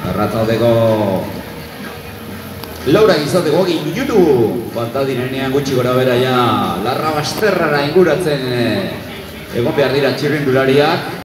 Arratzaudeko Laura izateko minutu falta direnean gutxi gora bera ja Larrabasterrara inguratzen egon behar dira txirrindulariak.